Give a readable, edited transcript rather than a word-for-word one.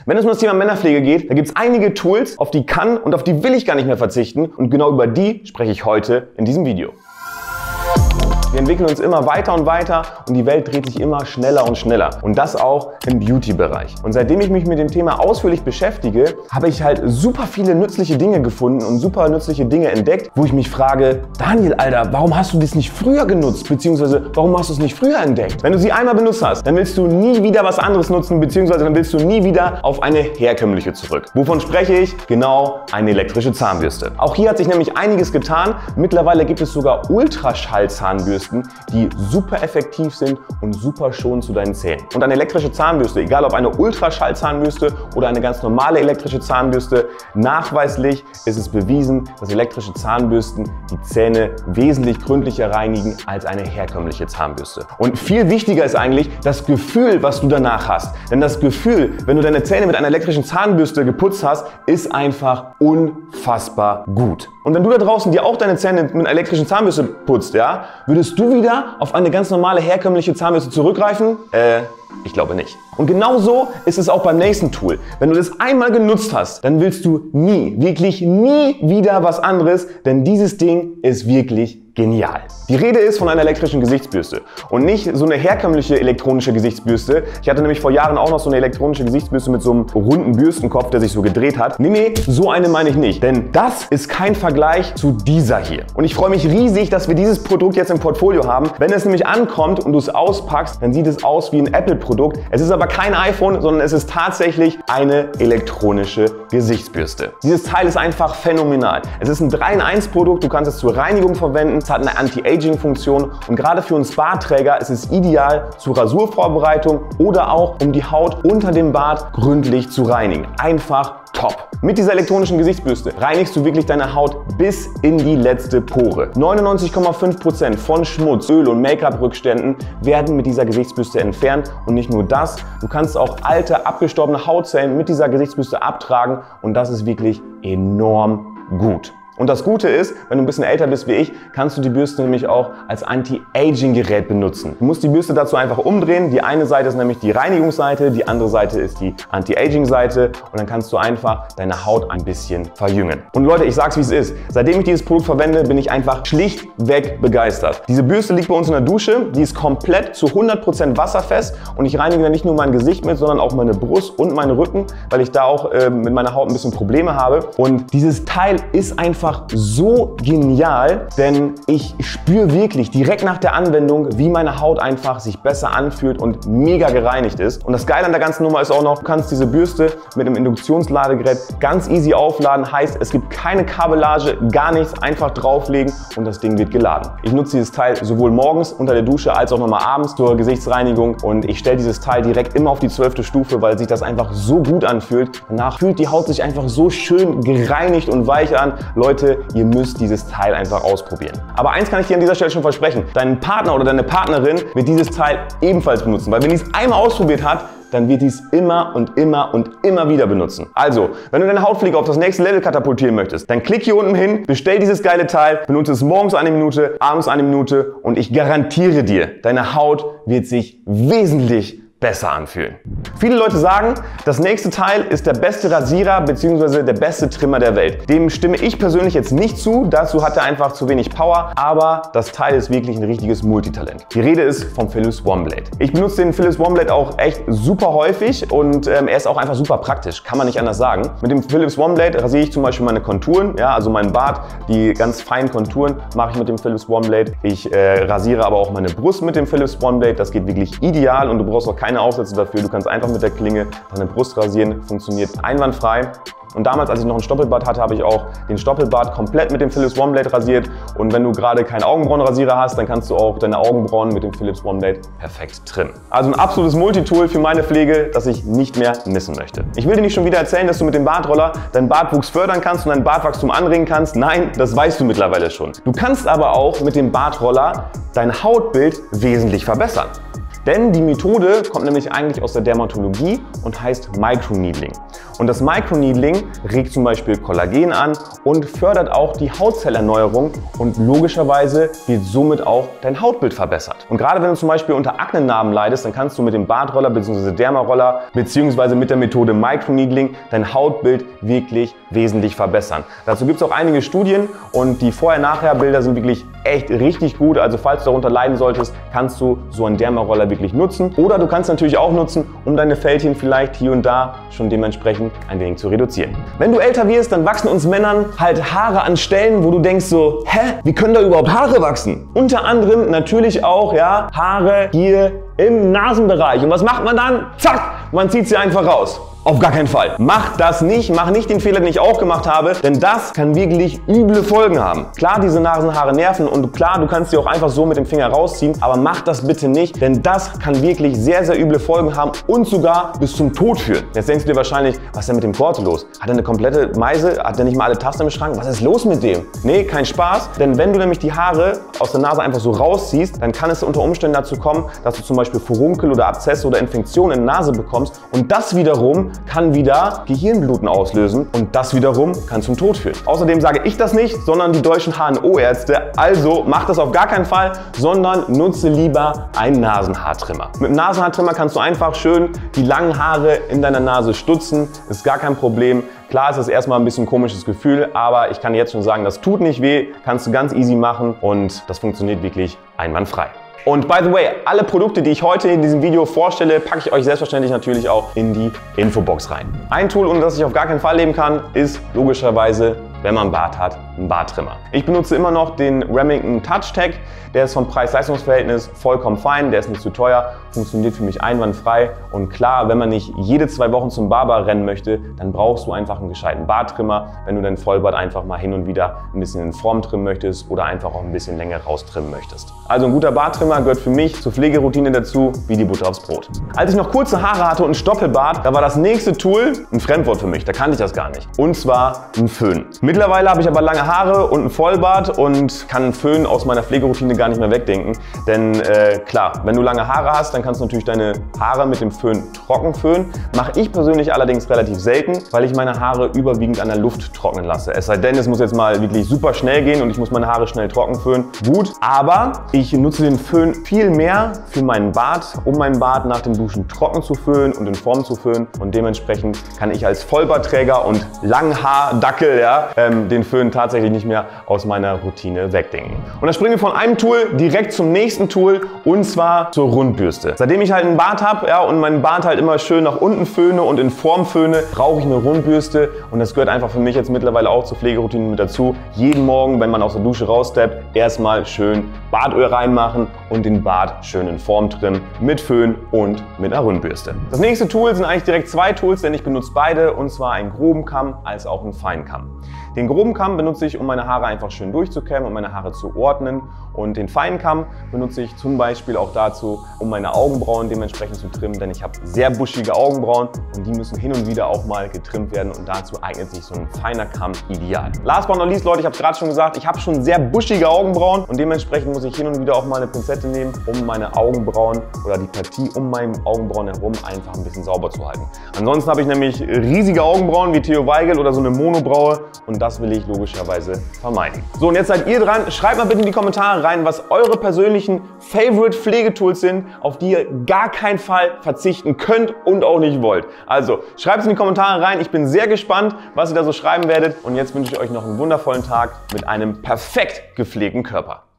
Wenn es um das Thema Männerpflege geht, da gibt es einige Tools, auf die kann und auf die will ich gar nicht mehr verzichten und genau über die spreche ich heute in diesem Video. Wir entwickeln uns immer weiter und weiter und die Welt dreht sich immer schneller und schneller. Und das auch im Beauty-Bereich. Und seitdem ich mich mit dem Thema ausführlich beschäftige, habe ich halt super viele nützliche Dinge gefunden und super nützliche Dinge entdeckt, wo ich mich frage, Daniel, Alter, warum hast du das nicht früher genutzt? Beziehungsweise, warum hast du es nicht früher entdeckt? Wenn du sie einmal benutzt hast, dann willst du nie wieder was anderes nutzen, beziehungsweise dann willst du nie wieder auf eine herkömmliche zurück. Wovon spreche ich? Genau, eine elektrische Zahnbürste. Auch hier hat sich nämlich einiges getan. Mittlerweile gibt es sogar Ultraschall-Zahnbürsten, die super effektiv sind und super schonend zu deinen Zähnen. Und eine elektrische Zahnbürste, egal ob eine Ultraschallzahnbürste oder eine ganz normale elektrische Zahnbürste, nachweislich ist es bewiesen, dass elektrische Zahnbürsten die Zähne wesentlich gründlicher reinigen als eine herkömmliche Zahnbürste. Und viel wichtiger ist eigentlich das Gefühl, was du danach hast. Denn das Gefühl, wenn du deine Zähne mit einer elektrischen Zahnbürste geputzt hast, ist einfach unfassbar gut. Und wenn du da draußen dir auch deine Zähne mit einer elektrischen Zahnbürste putzt, ja, würdest du wieder auf eine ganz normale herkömmliche Zahnbürste zurückgreifen? Ich glaube nicht. Und genauso ist es auch beim nächsten Tool. Wenn du das einmal genutzt hast, dann willst du nie, wirklich nie wieder was anderes, denn dieses Ding ist wirklich genial. Die Rede ist von einer elektrischen Gesichtsbürste und nicht so eine herkömmliche elektronische Gesichtsbürste. Ich hatte nämlich vor Jahren auch noch so eine elektronische Gesichtsbürste mit so einem runden Bürstenkopf, der sich so gedreht hat. Nee, so eine meine ich nicht, denn das ist kein Vergleich zu dieser hier. Und ich freue mich riesig, dass wir dieses Produkt jetzt im Portfolio haben. Wenn es nämlich ankommt und du es auspackst, dann sieht es aus wie ein Apple-Produkt. Es ist aber kein iPhone, sondern es ist tatsächlich eine elektronische Gesichtsbürste. Dieses Teil ist einfach phänomenal. Es ist ein 3-in-1-Produkt, du kannst es zur Reinigung verwenden. Es hat eine Anti-Aging-Funktion und gerade für uns Bartträger ist es ideal zur Rasurvorbereitung oder auch um die Haut unter dem Bart gründlich zu reinigen. Einfach top. Mit dieser elektronischen Gesichtsbürste reinigst du wirklich deine Haut bis in die letzte Pore. 99,5% von Schmutz, Öl und Make-up-Rückständen werden mit dieser Gesichtsbürste entfernt und nicht nur das, du kannst auch alte, abgestorbene Hautzellen mit dieser Gesichtsbürste abtragen und das ist wirklich enorm gut. Und das Gute ist, wenn du ein bisschen älter bist wie ich, kannst du die Bürste nämlich auch als Anti-Aging-Gerät benutzen. Du musst die Bürste dazu einfach umdrehen. Die eine Seite ist nämlich die Reinigungsseite, die andere Seite ist die Anti-Aging-Seite und dann kannst du einfach deine Haut ein bisschen verjüngen. Und Leute, ich sag's wie es ist. Seitdem ich dieses Produkt verwende, bin ich einfach schlichtweg begeistert. Diese Bürste liegt bei uns in der Dusche, die ist komplett zu 100% wasserfest und ich reinige dann nicht nur mein Gesicht mit, sondern auch meine Brust und meinen Rücken, weil ich da auch mit meiner Haut ein bisschen Probleme habe. Und dieses Teil ist einfach so genial, denn ich spüre wirklich direkt nach der Anwendung, wie meine Haut einfach sich besser anfühlt und mega gereinigt ist. Und das Geile an der ganzen Nummer ist auch noch, du kannst diese Bürste mit einem Induktionsladegerät ganz easy aufladen. Heißt, es gibt keine Kabellage, gar nichts, einfach drauflegen und das Ding wird geladen. Ich nutze dieses Teil sowohl morgens unter der Dusche als auch nochmal abends zur Gesichtsreinigung und ich stelle dieses Teil direkt immer auf die 12. Stufe, weil sich das einfach so gut anfühlt. Danach fühlt die Haut sich einfach so schön gereinigt und weich an. Leute, ihr müsst dieses Teil einfach ausprobieren. Aber eins kann ich dir an dieser Stelle schon versprechen, dein Partner oder deine Partnerin wird dieses Teil ebenfalls benutzen, weil wenn die es einmal ausprobiert hat, dann wird dies immer und immer und immer wieder benutzen. Also, wenn du deine Hautpflege auf das nächste Level katapultieren möchtest, dann klick hier unten hin, bestell dieses geile Teil, benutze es morgens 1 Minute, abends 1 Minute und ich garantiere dir, deine Haut wird sich wesentlich besser anfühlen. Viele Leute sagen, das nächste Teil ist der beste Rasierer bzw. der beste Trimmer der Welt. Dem stimme ich persönlich jetzt nicht zu, dazu hat er einfach zu wenig Power, aber das Teil ist wirklich ein richtiges Multitalent. Die Rede ist vom Philips OneBlade. Ich benutze den Philips OneBlade auch echt super häufig und er ist auch einfach super praktisch, kann man nicht anders sagen. Mit dem Philips OneBlade rasiere ich zum Beispiel meine Konturen, ja, also meinen Bart, die ganz feinen Konturen mache ich mit dem Philips OneBlade. Ich rasiere aber auch meine Brust mit dem Philips OneBlade, das geht wirklich ideal und du brauchst auch keine Aufsätze dafür. Du kannst einfach mit der Klinge deine Brust rasieren, funktioniert einwandfrei. Und damals, als ich noch einen Stoppelbart hatte, habe ich auch den Stoppelbart komplett mit dem Philips OneBlade rasiert. Und wenn du gerade keinen Augenbrauenrasierer hast, dann kannst du auch deine Augenbrauen mit dem Philips OneBlade perfekt trimmen. Also ein absolutes Multitool für meine Pflege, das ich nicht mehr missen möchte. Ich will dir nicht schon wieder erzählen, dass du mit dem Bartroller deinen Bartwuchs fördern kannst und dein Bartwachstum anregen kannst. Nein, das weißt du mittlerweile schon. Du kannst aber auch mit dem Bartroller dein Hautbild wesentlich verbessern. Denn die Methode kommt nämlich eigentlich aus der Dermatologie und heißt Microneedling. Und das Microneedling regt zum Beispiel Kollagen an und fördert auch die Hautzellerneuerung und logischerweise wird somit auch dein Hautbild verbessert. Und gerade wenn du zum Beispiel unter Aknenarben leidest, dann kannst du mit dem Bartroller bzw. Dermaroller bzw. mit der Methode Microneedling dein Hautbild wirklich wesentlich verbessern. Dazu gibt es auch einige Studien und die Vorher-Nachher-Bilder sind wirklich echt richtig gut. Also falls du darunter leiden solltest, kannst du so einen Dermaroller wirklich nutzen. Oder du kannst natürlich auch nutzen, um deine Fältchen vielleicht hier und da schon dementsprechend ein wenig zu reduzieren. Wenn du älter wirst, dann wachsen uns Männern halt Haare an Stellen, wo du denkst so, hä, wie können da überhaupt Haare wachsen? Unter anderem natürlich auch, ja, Haare hier im Nasenbereich. Und was macht man dann? Zack, man zieht sie einfach raus. Auf gar keinen Fall. Mach das nicht, mach nicht den Fehler, den ich auch gemacht habe, denn das kann wirklich üble Folgen haben. Klar, diese Nasenhaare nerven und klar, du kannst sie auch einfach so mit dem Finger rausziehen, aber mach das bitte nicht, denn das kann wirklich sehr, sehr üble Folgen haben und sogar bis zum Tod führen. Jetzt denkst du dir wahrscheinlich, was ist denn mit dem Korte los? Hat er eine komplette Meise? Hat er nicht mal alle Tasten im Schrank? Was ist los mit dem? Nee, kein Spaß, denn wenn du nämlich die Haare aus der Nase einfach so rausziehst, dann kann es unter Umständen dazu kommen, dass du zum Beispiel Furunkel oder Abzesse oder Infektionen in der Nase bekommst und das wiederum kann wieder Gehirnbluten auslösen und das wiederum kann zum Tod führen. Außerdem sage ich das nicht, sondern die deutschen HNO-Ärzte. Also mach das auf gar keinen Fall, sondern nutze lieber einen Nasenhaartrimmer. Mit dem Nasenhaartrimmer kannst du einfach schön die langen Haare in deiner Nase stutzen. Ist gar kein Problem. Klar ist es erstmal ein bisschen ein komisches Gefühl, aber ich kann jetzt schon sagen, das tut nicht weh, kannst du ganz easy machen und das funktioniert wirklich einwandfrei. Und by the way, alle Produkte, die ich heute in diesem Video vorstelle, packe ich euch selbstverständlich natürlich auch in die Infobox rein. Ein Tool, ohne das ich auf gar keinen Fall leben kann, ist logischerweise, wenn man einen Bart hat, ein Barttrimmer. Ich benutze immer noch den Remington TouchTac. Der ist vom Preis-Leistungs-Verhältnis vollkommen fein, der ist nicht zu teuer, funktioniert für mich einwandfrei. Und klar, wenn man nicht jede 2 Wochen zum Barber rennen möchte, dann brauchst du einfach einen gescheiten Barttrimmer, wenn du dein Vollbart einfach mal hin und wieder ein bisschen in Form trimmen möchtest oder einfach auch ein bisschen länger raustrimmen möchtest. Also ein guter Barttrimmer gehört für mich zur Pflegeroutine dazu, wie die Butter aufs Brot. Als ich noch kurze Haare hatte und Stoppelbart, da war das nächste Tool ein Fremdwort für mich, da kannte ich das gar nicht. Und zwar ein Föhn. Mittlerweile habe ich aber lange Haare und ein Vollbart und kann einen Föhn aus meiner Pflegeroutine gar nicht mehr wegdenken. Denn klar, wenn du lange Haare hast, dann kannst du natürlich deine Haare mit dem Föhn trocken föhnen. Mache ich persönlich allerdings relativ selten, weil ich meine Haare überwiegend an der Luft trocknen lasse. Es sei denn, es muss jetzt mal wirklich super schnell gehen und ich muss meine Haare schnell trocken föhnen. Gut, aber ich nutze den Föhn viel mehr für meinen Bart, um meinen Bart nach dem Duschen trocken zu föhnen und in Form zu föhnen. Und dementsprechend kann ich als Vollbartträger und Langhaardackel den Föhn tatsächlich nicht mehr aus meiner Routine wegdenken. Und da springen wir von einem Tool direkt zum nächsten Tool und zwar zur Rundbürste. Seitdem ich halt einen Bart habe und meinen Bart halt immer schön nach unten föhne und in Form föhne, brauche ich eine Rundbürste und das gehört einfach für mich jetzt mittlerweile auch zur Pflegeroutine mit dazu. Jeden Morgen, wenn man aus der Dusche raussteppt, erstmal schön Bartöl reinmachen und den Bart schön in Form trimmen mit Föhn und mit einer Rundbürste. Das nächste Tool sind eigentlich direkt 2 Tools, denn ich benutze beide und zwar einen groben Kamm als auch einen feinen Kamm. Den groben Kamm benutze ich, um meine Haare einfach schön durchzukämmen, um meine Haare zu ordnen. Und den feinen Kamm benutze ich zum Beispiel auch dazu, um meine Augenbrauen dementsprechend zu trimmen, denn ich habe sehr buschige Augenbrauen und die müssen hin und wieder auch mal getrimmt werden und dazu eignet sich so ein feiner Kamm ideal. Last but not least, Leute, ich habe es gerade schon gesagt, ich habe schon sehr buschige Augenbrauen und dementsprechend muss ich hin und wieder auch mal eine Pinzette nehmen, um meine Augenbrauen oder die Partie um meinen Augenbrauen herum einfach ein bisschen sauber zu halten. Ansonsten habe ich nämlich riesige Augenbrauen wie Theo Weigel oder so eine Monobraue und das will ich logischerweise vermeiden. So, und jetzt seid ihr dran. Schreibt mal bitte in die Kommentare rein, was eure persönlichen Favorite Pflegetools sind, auf die ihr gar keinen Fall verzichten könnt und auch nicht wollt. Also, schreibt es in die Kommentare rein. Ich bin sehr gespannt, was ihr da so schreiben werdet. Und jetzt wünsche ich euch noch einen wundervollen Tag mit einem perfekt gepflegten Körper.